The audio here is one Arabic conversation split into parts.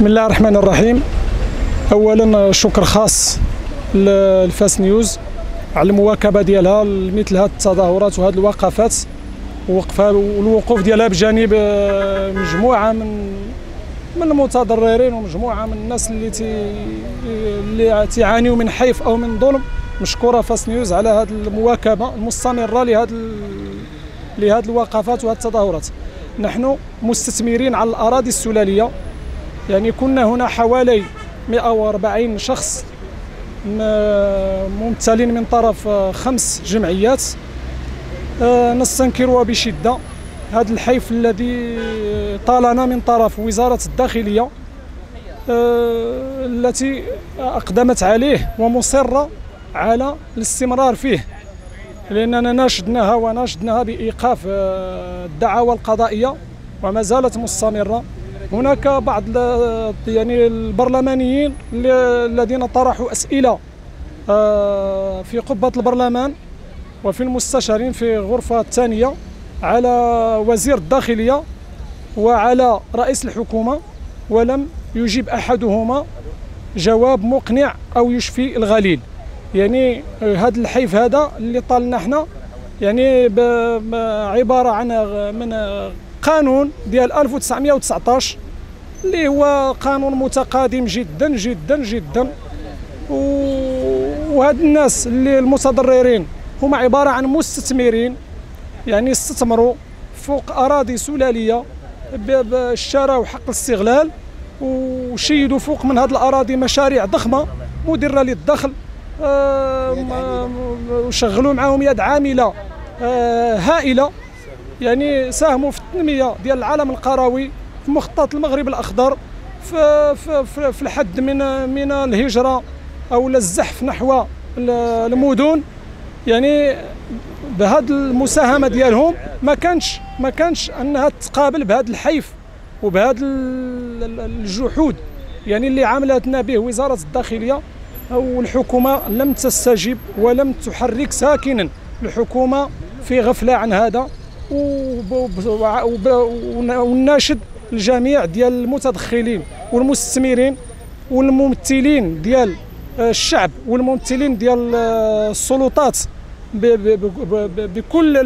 الله الرحمن الرحيم. اولا شكر خاص لفاس نيوز على المواكبه ديالها لمثل هذه التظاهرات وهذه الوقفات والوقوف ديالها بجانب مجموعه من المتضررين ومجموعه من الناس اللي تعانيوا من حيف او من ظلم. مشكوره فاس نيوز على هذه المواكبه المستمره لهذه الوقفات وهذه التظاهرات. نحن مستثمرين على الاراضي السلاليه، يعني كنا هنا حوالي 140 شخص ممثلين من طرف 5 جمعيات. نستنكر بشدة هذا الحيف الذي طالنا من طرف وزارة الداخلية التي أقدمت عليه ومصرة على الاستمرار فيه، لأننا ناشدناها بإيقاف الدعاوى القضائية وما زالت مستمرة. هناك بعض يعني البرلمانيين الذين طرحوا أسئلة في قبة البرلمان وفي المستشارين في الغرفة الثانية على وزير الداخلية وعلى رئيس الحكومة، ولم يجيب أحدهما جواب مقنع أو يشفي الغليل. يعني هذا الحيف هذا اللي طالنا احنا يعني عبارة عن من قانون ديال 1919 اللي هو قانون متقادم جدا جدا جدا. وهاد الناس اللي المتضررين هما عبارة عن مستثمرين، يعني استثمروا فوق أراضي سلالية اشتراوا حق الاستغلال وشيدوا فوق من هذه الأراضي مشاريع ضخمة مدرة للدخل، وشغلوا معهم يد عاملة هائلة، يعني ساهموا في التنمية ديال العالم القروي في مخطط المغرب الأخضر في الحد من الهجرة أو الزحف نحو المدن. يعني بهذه المساهمة ديالهم ما كانش أنها تقابل بهذا الحيف وبهذا الجحود يعني اللي عاملتنا به وزارة الداخلية. أو الحكومة لم تستجب ولم تحرك ساكنا. الحكومة في غفلة عن هذا، ونناشد الجميع ديال المتدخلين والمستثمرين والممثلين ديال الشعب والممثلين ديال السلطات بكل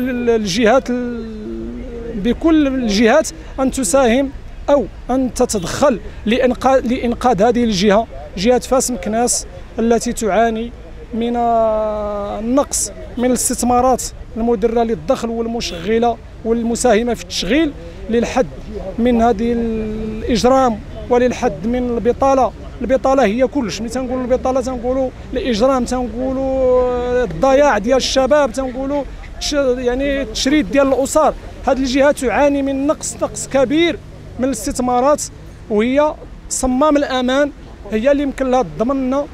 الجهات أن تساهم أو أن تتدخل لإنقاذ هذه الجهة، جهة فاس مكناس التي تعاني من النقص من الاستثمارات المدرة للدخل والمشغلة والمساهمة في التشغيل، للحد من هذه الإجرام وللحد من البطالة. البطالة هي كلش، ملي تنقولوا البطالة تنقولوا الإجرام، تنقولوا الضياع ديال الشباب، تنقولوا يعني التشريد ديال الأسر. هذه الجهة تعاني من نقص كبير من الاستثمارات، وهي صمام الأمان، هي اللي يمكن لها تضمن لنا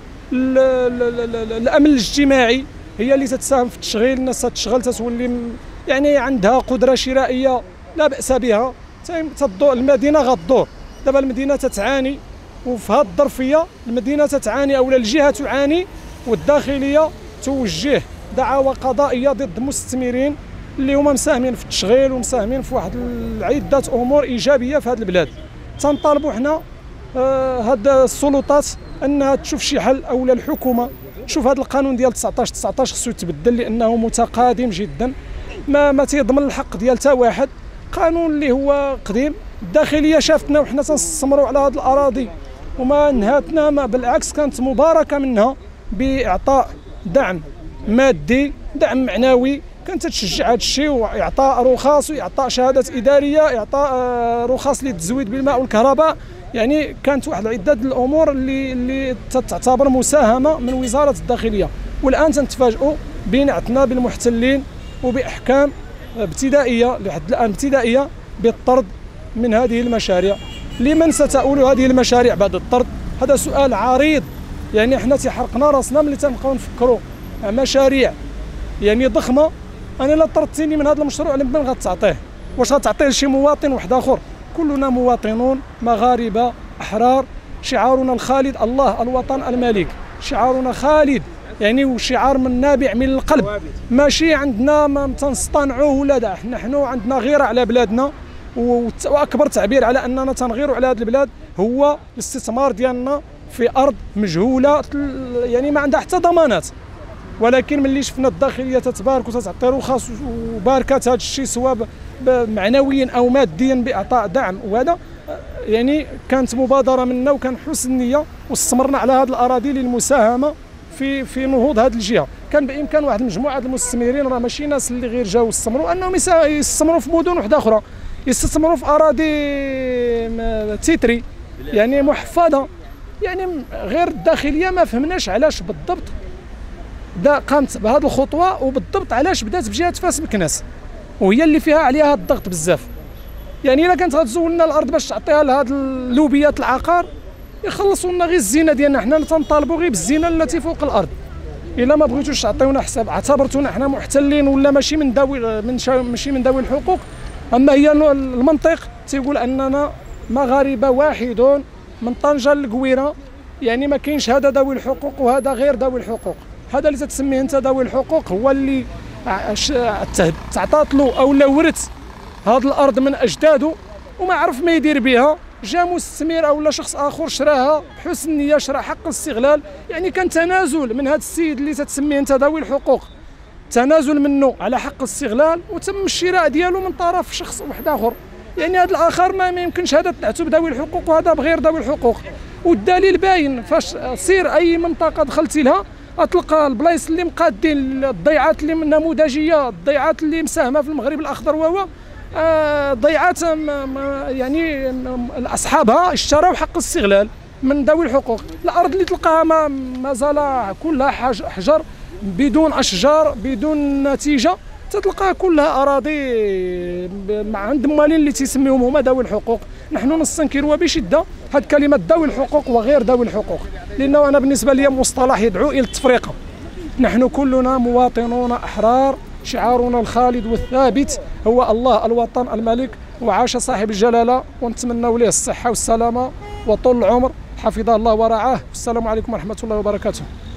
الأمن الاجتماعي، هي اللي تتساهم في التشغيل. الناس تشغل تتولي يعني عندها قدرة شرائية لا بأس بها، المدينة غدور. دابا المدينة تتعاني، وفي هذه الظرفية المدينة تتعاني أو الجهة تعاني، والداخلية توجه دعاوى قضائية ضد مستثمرين اللي هما مساهمين في التشغيل ومساهمين في واحد عدة أمور إيجابية في هذه البلاد. تنطالبوا حنا هاد السلطات انها تشوف شي حل، او الحكومه تشوف هذا القانون ديال 19 خصو يتبدل لانه متقادم جدا، ما تيضمن الحق ديال حتى واحد. قانون اللي هو قديم. الداخليه شافتنا وحنا تنستثمروا على هذه الاراضي وما نهاتنا، ما بالعكس كانت مباركه منها باعطاء دعم مادي، دعم معنوي، كانت تشجع هذا الشيء، واعطاء رخص واعطاء شهادات اداريه، اعطاء رخص للتزويد بالماء والكهرباء. يعني كانت واحد عدة الامور اللي تعتبر مساهمه من وزاره الداخليه. والان تنتفاجئوا بنعتنا بالمحتلين وباحكام ابتدائيه لحد الان ابتدائيه بالطرد من هذه المشاريع. لمن ستؤول هذه المشاريع بعد الطرد؟ هذا سؤال عريض. يعني احنا تيحرقنا راسنا ملي تنبقاو نفكروا مشاريع يعني ضخمه. انا لا طردتيني من هذا المشروع لمن غتعطيه؟ واش غتعطيه لشي مواطن واحد اخر؟ كلنا مواطنون مغاربه احرار. شعارنا الخالد الله الوطن الملك، شعارنا خالد، يعني وشعار من نابع من القلب، ماشي عندنا ما تنصطنعوه ولا نحن عندنا غيره على بلادنا، واكبر تعبير على اننا تنغيروا على هذه البلاد هو الاستثمار ديالنا في ارض مجهوله، يعني ما عندها حتى ضمانات. ولكن ملي شفنا الداخليه تتبارك وتتعطي رخص وباركات هذا الشيء سواء معنويا او ماديا باعطاء دعم، وهذا يعني كانت مبادره منا وكان حسن نيه، واستثمرنا على هذه الاراضي للمساهمه في نهوض هذه الجهه. كان بامكان واحد المجموعه المستثمرين، راه ماشي ناس اللي غير جاوا استثمروا، انهم يستثمروا في مدن وحده اخرى، يستثمروا في اراضي تيتري يعني محفظه. يعني غير الداخليه ما فهمناش علاش بالضبط قامت بهذه الخطوه، وبالضبط علاش بدات بجهه فاس مكناس، وهي اللي فيها عليها الضغط بزاف. يعني الا كانت غتزولنا الارض باش تعطيها لهاد اللوبيات العقار، يخلصوا لنا غير الزينه ديالنا، حنا تنطالبوا غير بالزينه التي فوق الارض. الا ما بغيتوش تعطيونا حساب، اعتبرتونا حنا محتلين ولا ماشي من ذوي الحقوق. اما هي المنطق تيقول اننا مغاربه واحدون من طنجه للقويره، يعني ما كاينش هذا ذوي الحقوق وهذا غير ذوي الحقوق. هذا اللي تسميه انت ذوي الحقوق هو اللي تعطات له او لا ورث هذه الارض من اجداده وما عرف ما يدير بها، جا مستثمر او لا شخص اخر شراها بحسن نيه، شرا حق الاستغلال. يعني كان تنازل من هذا السيد اللي تسميه انت ذوي الحقوق، تنازل منه على حق الاستغلال، وتم الشراء ديالو من طرف شخص واحد اخر. يعني هذا الاخر ما يمكنش هذا تنعتو بذوي الحقوق وهذا بغير ذوي الحقوق. والدليل باين، فاش سير اي منطقه دخلتي لها غتلقى البلايص اللي مقادين، الضيعات اللي نموذجيه، الضيعات اللي مساهمه في المغرب الاخضر، وهو ضيعات يعني اصحابها اشتراو حق الاستغلال من ذوي الحقوق. الارض اللي تلقاها ما زال كلها حجر بدون اشجار بدون نتيجه، تتلقاها كلها اراضي عند موالين اللي تيسميهم هما ذوي الحقوق. نحن نستنكروا بشده هذه كلمه ذوي الحقوق وغير ذوي الحقوق، لانه انا بالنسبه لي مصطلح يدعو الى التفرقه. نحن كلنا مواطنون احرار، شعارنا الخالد والثابت هو الله الوطن الملك، وعاش صاحب الجلاله، ونتمنى له الصحه والسلامه وطول العمر، حفظه الله ورعاه. والسلام عليكم ورحمه الله وبركاته.